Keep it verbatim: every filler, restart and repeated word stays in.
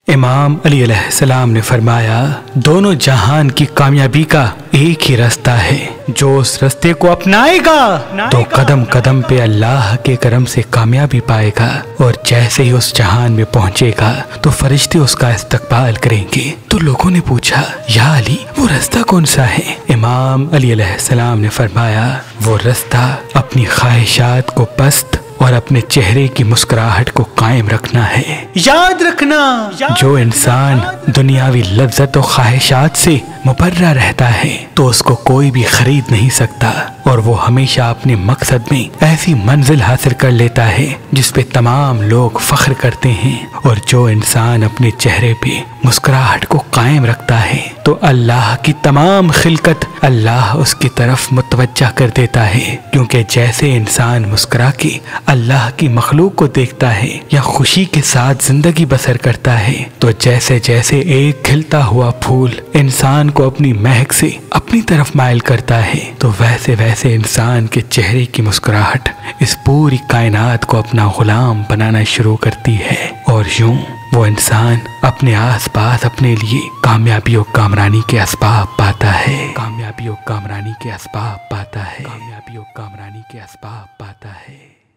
इमाम अली अलैहिस्सलाम ने फरमाया, दोनों जहान की कामयाबी का एक ही रास्ता है। जो उस रास्ते को अपनाएगा तो कदम कदम पे अल्लाह के करम से कामयाबी पाएगा, और जैसे ही उस जहान में पहुंचेगा तो फरिश्ते उसका इस्तकबाल करेंगे। तो लोगों ने पूछा, या अली वो रास्ता कौन सा है? इमाम अली अलैहिस्सलाम ने फरमाया, वो रास्ता अपनी ख्वाहिशात को पस्त और अपने चेहरे की मुस्कुराहट को कायम रखना है। याद रखना, जो इंसान दुनियावी लज्जत और ख्वाहिशात से मुबर्रा रहता है तो उसको कोई भी खरीद नहीं सकता, और वो हमेशा अपने मकसद में ऐसी मंजिल हासिल कर लेता है जिस पे तमाम लोग फख्र करते हैं। और जो इंसान अपने चेहरे पे मुस्कुराहट को कायम रखता है तो अल्लाह की तमाम खिलकत अल्लाह उसकी तरफ मुतवज्जा कर देता है, क्योंकि जैसे इंसान मुस्कुरा के अल्लाह की मखलूक को देखता है या खुशी के साथ जिंदगी बसर करता है, तो जैसे जैसे एक खिलता हुआ फूल इंसान को अपनी महक से अपनी तरफ माइल करता है, तो वैसे वैसे इंसान के चेहरे की मुस्कुराहट इस पूरी कायनात को अपना गुलाम बनाना शुरू करती है। और यूं वो इंसान अपने आसपास अपने लिए कामयाबी और कामरानी के असबाब पाता है कामयाबी और कामरानी के असबाब पाता है कामयाबी और कामरानी के असबाब पाता है।